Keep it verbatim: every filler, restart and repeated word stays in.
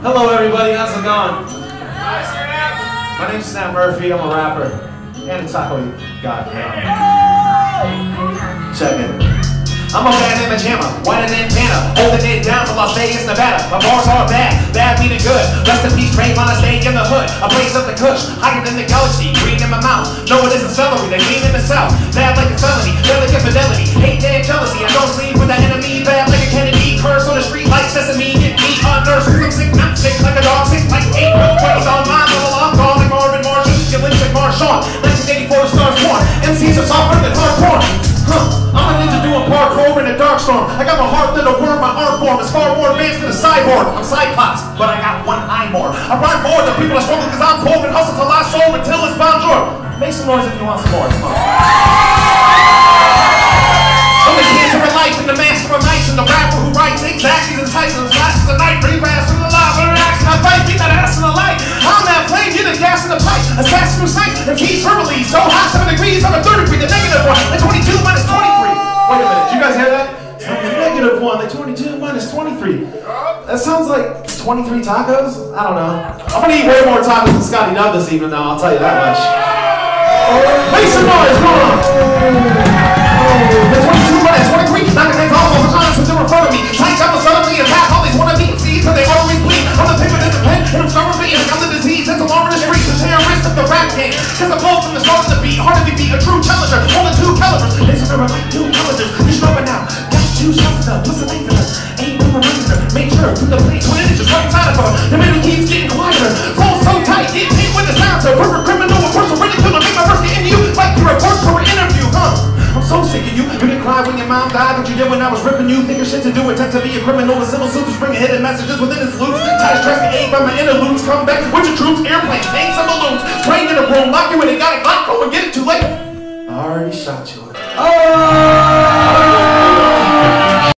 Hello everybody, how's it going? My name's Snap Murphy, I'm a rapper. And a taco god. Check it. I'm a bad name of Jamma, whiter than Anna, holding it down from Las Vegas, Nevada. My bars are bad, bad meaning good. Rest in peace, Trayvon, I stay in the hood. I blaze up the kush, higher than the galaxy, green in my mouth. No, it isn't celery, they lean in the south. Bad like a felony, bad like infidelity. Hate and jealousy, I don't sleep with the enemy. Bad like a Kennedy, curse on the street like sesame. Get me on nurse, I'm sick, I'm sick like a dog, sick like eight real ways on my little I'm gone like Marvin Marshall, killing like Marshawn. nineteen eighty-four, stars born, M Cs are softer than hard porn. Huh, I'm a ninja doing parkour in a dark storm. I got my heart than a worm, my art form is far more advanced than a cyborg. I'm Cyclops, but I got one eye more. I rhyme for the people that struggle cause I'm poor and hustle till I soul until it's bonjour. Make some noise if you want some more, come on. I'm the cancer of life and the master of nights and the rapper who writes exactly the types of slaps of the night. Breathe fast from the live, and action I fight, beat that ass in the light. I'm that flame, get the gas in the pipe. Assassin who sights and keys verbally. So hot, seven degrees, I'm a third degree, the negative one. The twenty-two minus twenty-three. Wait a minute, did you guys hear that? It's not the negative one, the twenty-two minus twenty-three. That sounds like twenty-three tacos? I don't know. I'm gonna eat way more tacos than Scotty Dub this evening though, I'll tell you that much. Make some noise, come on! The twenty-two minus twenty-three, knocking things off all the times since they were in front of me. Tight up and suddenly attack all these wannabe M Cs, but they always bleed. I'm the pivot in the pen, and I'm starving me, and I'm the disease that's alarm in the streets, the terrorist of the rap game. Cause I'm bold from the start of the beat, hard to be beat, a true challenger, holding two calibers. They surrender like two calibers, you should know by now. Got two shots of them, what's the name for them? Ain't no remember, make sure, through the plate, twin inches, right inside of her. The middle keeps getting quieter, flow so tight, get hit with the sound, so perfect criminal, a person ridicule, make my verse get into you, like you're a work for an interview, huh? I'm so sick of you, you didn't cry when your mom died, but you did when I was ripping you, thinking shit to do, attempt to be a criminal with civil suits, bringing hidden messages within his loops, ties stress the aid by my interludes, come back with your troops, airplanes, tanks and balloons, spraying in a room, lock you in and got a Glock, go and get it too late. I already shot you. Oh!